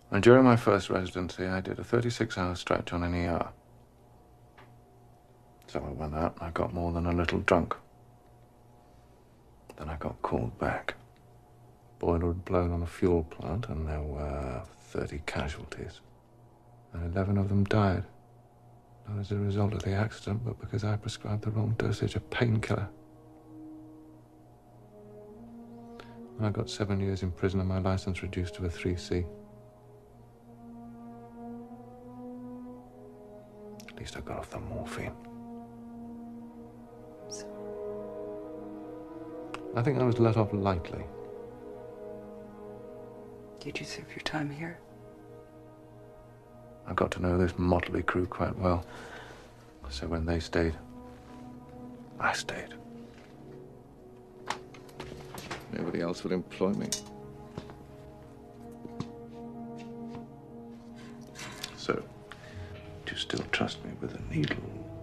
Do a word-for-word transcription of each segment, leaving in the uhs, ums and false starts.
And during my first residency, I did a thirty-six hour stretch on an E R. So I went out and I got more than a little drunk. Then I got called back. Boiler had blown on a fuel plant and there were thirty casualties. And eleven of them died. Not as a result of the accident, but because I prescribed the wrong dosage of painkiller. I got seven years in prison and my license reduced to a three C. At least I got off the morphine. So... I think I was let off lightly. Did you serve your time here? I got to know this motley crew quite well. So when they stayed, I stayed. Nobody else would employ me. So, do you still trust me with a needle?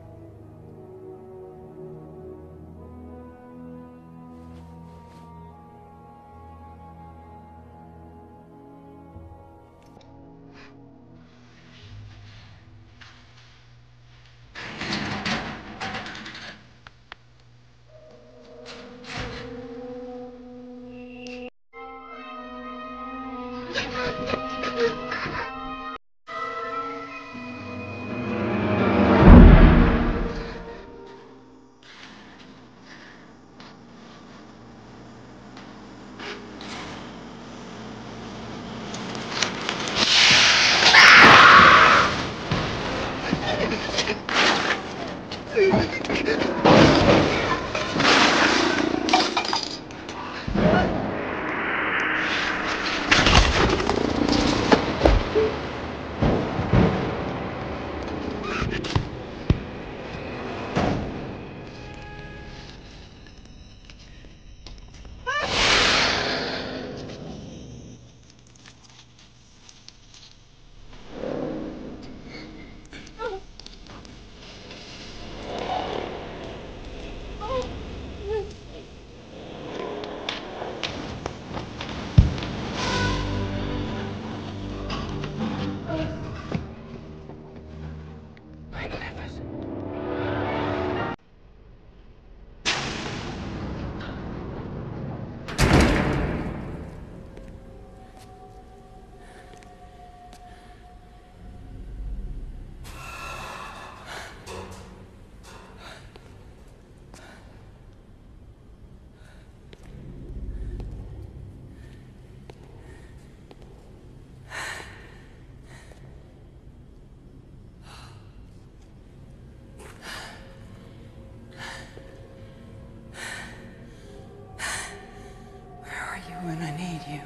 When I need you.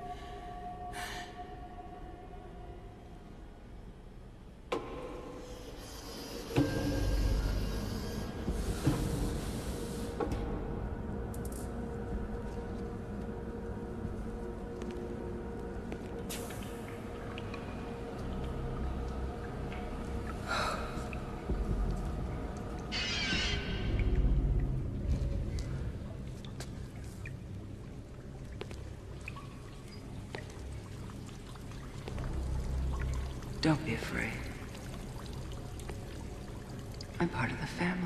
Don't be afraid. I'm part of the family.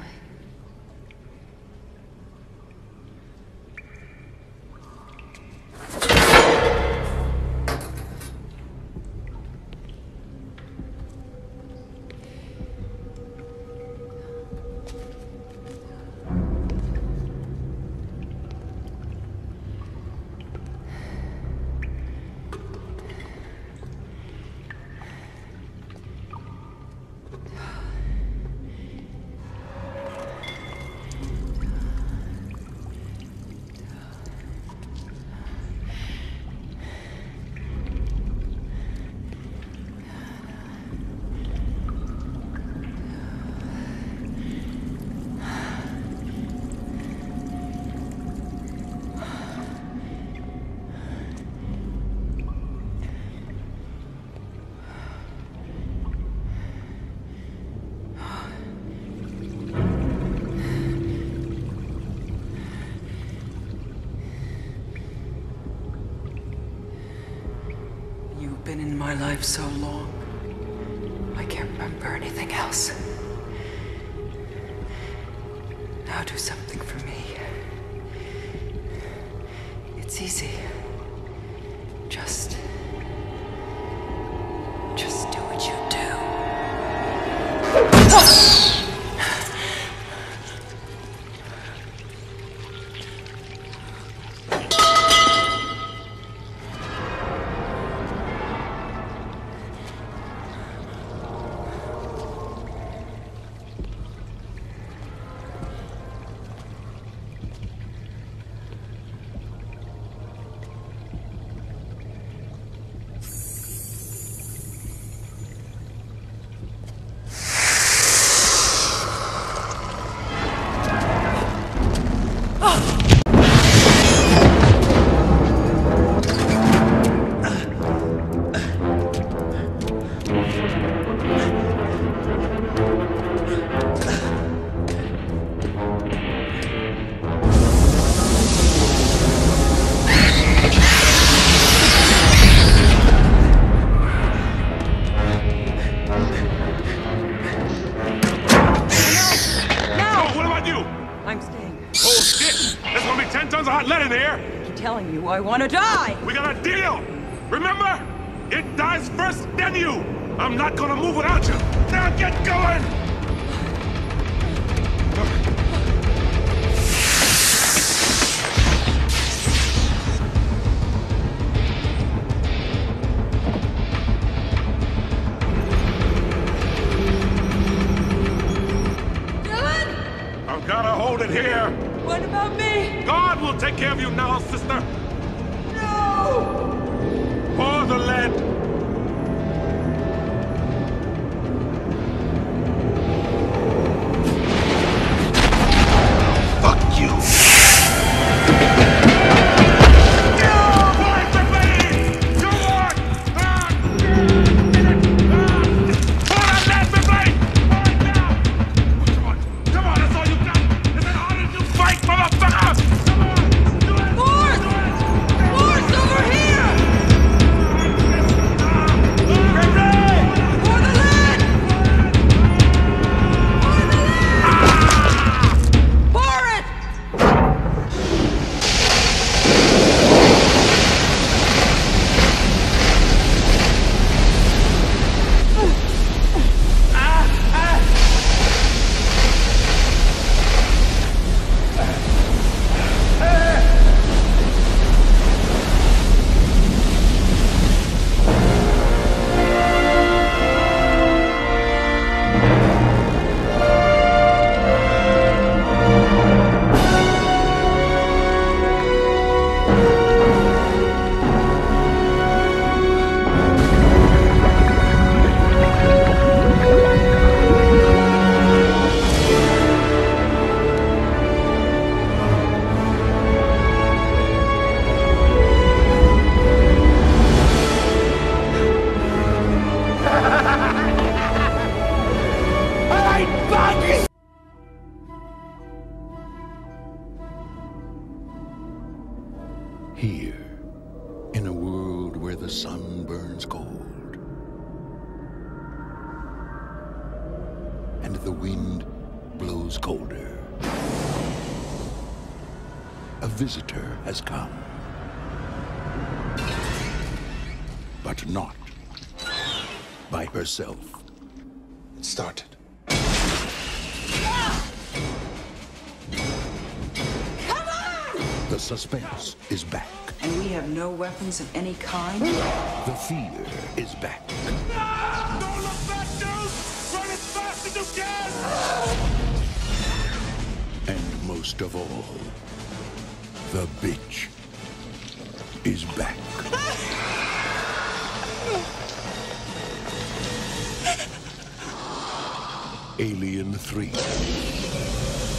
been in my life so long. I can't remember anything else. Now do something for me. It's easy. Just... Just do what you do. I want to die! We got a deal! Remember? It dies first, then you! I'm not gonna move without you! Now get going! Dylan! I've gotta hold it here! What about me? God will take care of you now, sister! Pour the lead! Fuck you! Here, in a world where the sun burns cold, and the wind blows colder, a visitor has come. But not by herself. It started. The suspense is back. And we have no weapons of any kind? The fear is back. Ah! Don't look back, dude! Run as fast as you can! And most of all, the bitch is back. Alien three.